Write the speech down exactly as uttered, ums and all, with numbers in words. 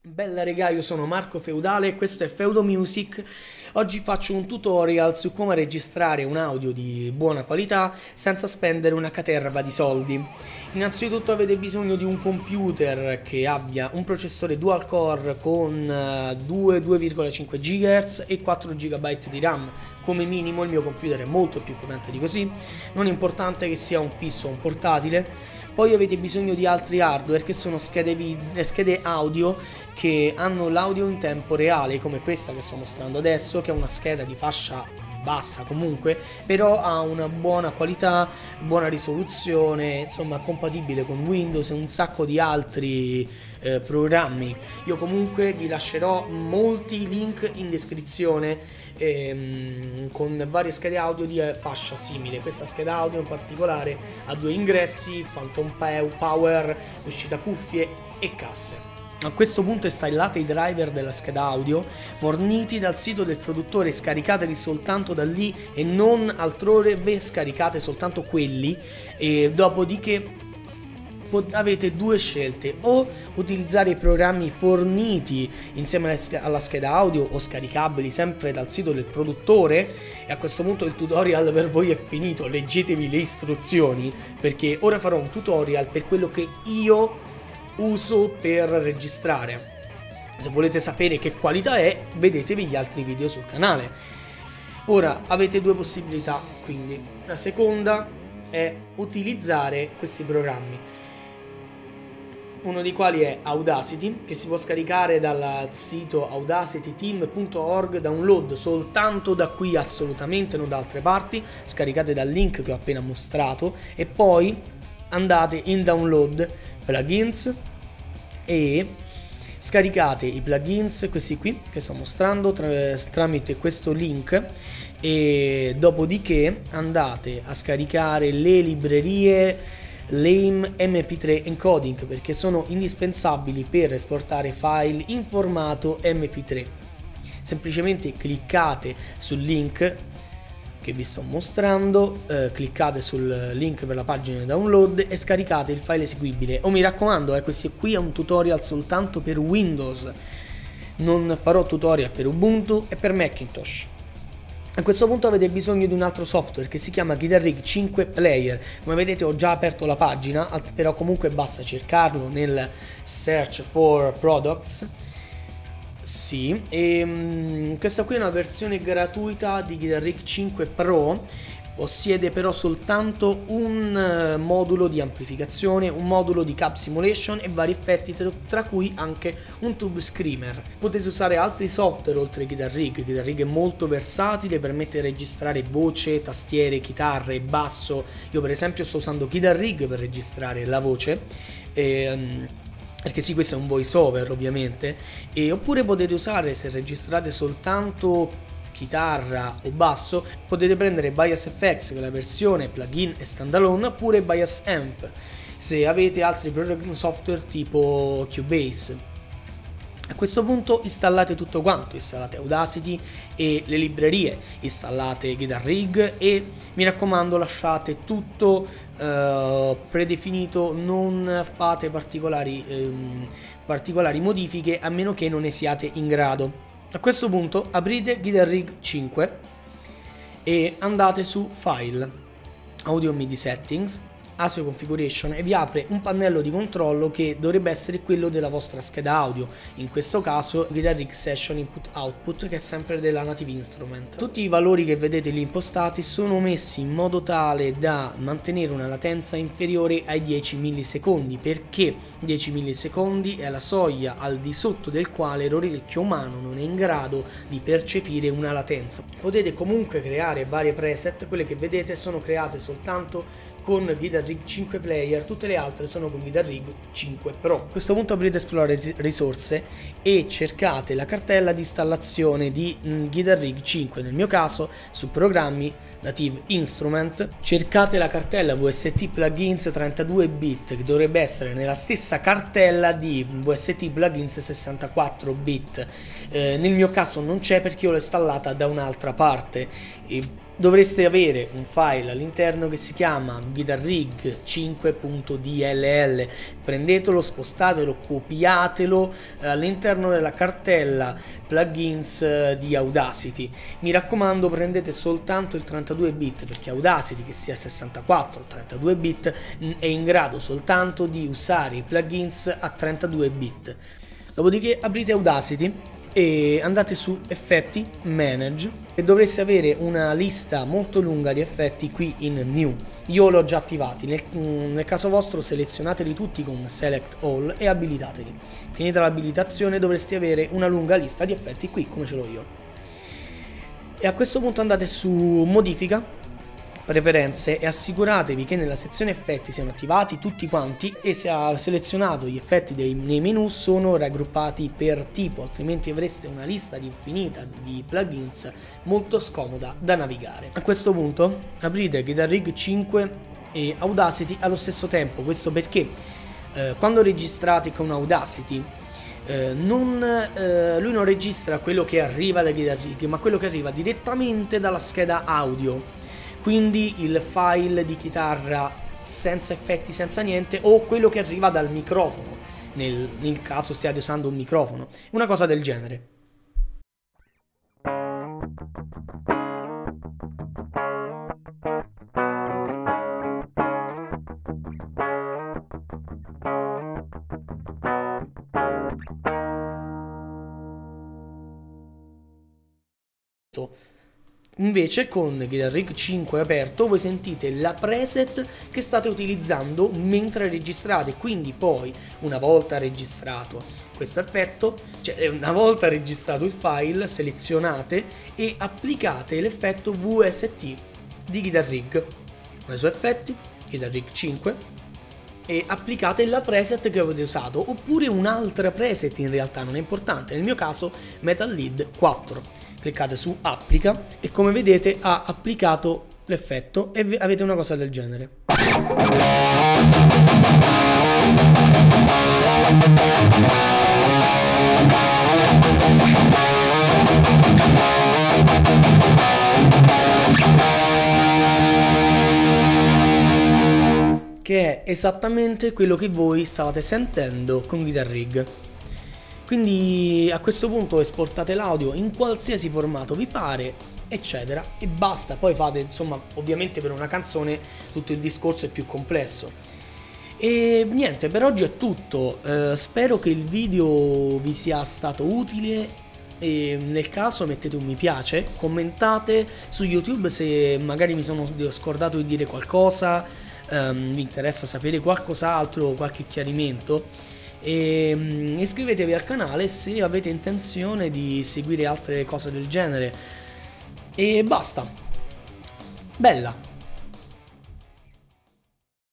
Bella regà, io sono Marco Feudale e questo è Feudo Music. Oggi faccio un tutorial su come registrare un audio di buona qualità senza spendere una caterva di soldi. Innanzitutto avete bisogno di un computer che abbia un processore dual core con due due virgola cinque gigahertz e quattro giga di RAM. Come minimo il mio computer è molto più potente di così. Non è importante che sia un fisso o un portatile. Poi avete bisogno di altri hardware che sono schede, video, schede audio che hanno l'audio in tempo reale, come questa che sto mostrando adesso, che è una scheda di fascia bassa comunque, però ha una buona qualità, buona risoluzione, insomma compatibile con Windows e un sacco di altri eh, programmi. Io comunque vi lascerò molti link in descrizione ehm, con varie schede audio di eh, fascia simile. Questa scheda audio in particolare ha due ingressi, Phantom Power, uscita cuffie e casse. A questo punto installate i driver della scheda audio forniti dal sito del produttore, scaricateli soltanto da lì e non altrove, scaricate soltanto quelli e dopodiché avete due scelte: o utilizzare i programmi forniti insieme alla scheda audio o scaricabili sempre dal sito del produttore, e a questo punto il tutorial per voi è finito, leggetevi le istruzioni perché ora farò un tutorial per quello che io uso per registrare. Se volete sapere che qualità è, vedetevi gli altri video sul canale. Ora avete due possibilità, quindi la seconda è utilizzare questi programmi, uno dei quali è Audacity, che si può scaricare dal sito audacity team punto org, download soltanto da qui, assolutamente non da altre parti, scaricate dal link che ho appena mostrato e poi andate in download plugins e scaricate i plugins, questi qui che sto mostrando, tra, tramite questo link, e dopodiché andate a scaricare le librerie Lame M P tre Encoding, perché sono indispensabili per esportare file in formato M P tre. Semplicemente cliccate sul link che vi sto mostrando, eh, cliccate sul link per la pagina di download e scaricate il file eseguibile. O mi raccomando, eh, questo qui è un tutorial soltanto per Windows, non farò tutorial per Ubuntu e per Macintosh. A questo punto avete bisogno di un altro software che si chiama Guitar Rig cinque Player. Come vedete ho già aperto la pagina, però comunque basta cercarlo nel search for products. Sì, e um, questa qui è una versione gratuita di Guitar Rig cinque Pro, possiede però soltanto un uh, modulo di amplificazione, un modulo di Cab Simulation e vari effetti, tra cui anche un Tube Screamer. Potete usare altri software oltre a Guitar Rig. Guitar Rig è molto versatile, permette di registrare voce, tastiere, chitarre, basso. Io per esempio sto usando Guitar Rig per registrare la voce e, um, perché sì, questo è un voice over ovviamente, e oppure potete usare, se registrate soltanto chitarra o basso, potete prendere Bias F X, che è la versione plugin e standalone, oppure Bias Amp se avete altri software tipo Cubase. A questo punto installate tutto quanto, installate Audacity e le librerie, installate Guitar Rig e mi raccomando lasciate tutto uh, predefinito, non fate particolari, um, particolari modifiche a meno che non ne siate in grado. A questo punto aprite Guitar Rig cinque e andate su File, Audio MIDI Settings, A S I O Configuration, e vi apre un pannello di controllo che dovrebbe essere quello della vostra scheda audio, in questo caso Guitar Rig Session Input Output, che è sempre della Native Instrument. Tutti i valori che vedete lì impostati sono messi in modo tale da mantenere una latenza inferiore ai dieci millisecondi, perché dieci millisecondi è la soglia al di sotto del quale l'orecchio umano non è in grado di percepire una latenza. Potete comunque creare varie preset, quelle che vedete sono create soltanto con Guitar Rig cinque Player, tutte le altre sono con Guitar Rig cinque Pro. A questo punto aprite Esplorare risorse e cercate la cartella di installazione di Guitar Rig cinque, nel mio caso su programmi Native Instrument. Cercate la cartella V S T Plugins trentadue bit, che dovrebbe essere nella stessa cartella di V S T Plugins sessantaquattro bit. Eh, nel mio caso non c'è perché io l'ho installata da un'altra parte. E dovreste avere un file all'interno che si chiama Guitar Rig cinque punto D L L. Prendetelo, spostatelo, copiatelo all'interno della cartella plugins di Audacity. Mi raccomando, prendete soltanto il trentadue bit, perché Audacity, che sia sessantaquattro o trentadue bit, è in grado soltanto di usare i plugins a trentadue bit. Dopodiché aprite Audacity e andate su effetti, manage, e dovreste avere una lista molto lunga di effetti qui in new. Io l'ho già attivati, nel, nel caso vostro selezionateli tutti con select all e abilitateli. Finita l'abilitazione dovreste avere una lunga lista di effetti qui, come ce l'ho io. E a questo punto andate su modifica, preferenze, e assicuratevi che nella sezione effetti siano attivati tutti quanti e sia selezionato gli effetti dei, nei menu sono raggruppati per tipo, altrimenti avreste una lista infinita di plugins molto scomoda da navigare. A questo punto aprite Guitar Rig cinque e Audacity allo stesso tempo. Questo perché eh, quando registrate con Audacity eh, non, eh, lui non registra quello che arriva da Guitar Rig, ma quello che arriva direttamente dalla scheda audio. Quindi il file di chitarra senza effetti, senza niente, o quello che arriva dal microfono, nel, nel caso stiate usando un microfono, una cosa del genere. Invece con Guitar Rig cinque aperto voi sentite la preset che state utilizzando mentre registrate, quindi poi una volta registrato questo effetto, cioè una volta registrato il file, selezionate e applicate l'effetto V S T di Guitar Rig, nei suoi effetti, Guitar Rig cinque, e applicate la preset che avete usato, oppure un'altra preset, in realtà non è importante, nel mio caso Metal Lead quattro. Cliccate su applica e come vedete ha applicato l'effetto e avete una cosa del genere. Che è esattamente quello che voi stavate sentendo con Guitar Rig. Quindi a questo punto esportate l'audio in qualsiasi formato vi pare, eccetera, e basta. Poi fate, insomma, ovviamente per una canzone tutto il discorso è più complesso. E niente, per oggi è tutto. Eh, spero che il video vi sia stato utile e nel caso mettete un mi piace, commentate su YouTube se magari mi sono scordato di dire qualcosa, ehm, vi interessa sapere qualcos'altro, qualche chiarimento. E iscrivetevi al canale se avete intenzione di seguire altre cose del genere. E basta. Bella.